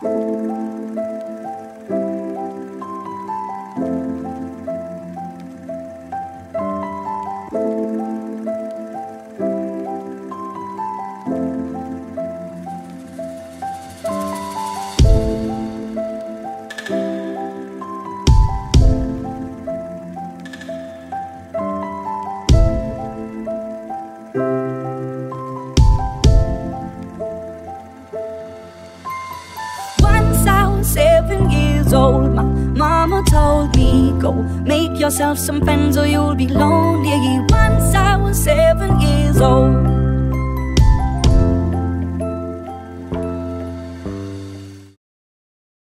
Once I was 7 years old, my mama told me, go make yourself some friends or you'll be lonely. Once I was 7 years old.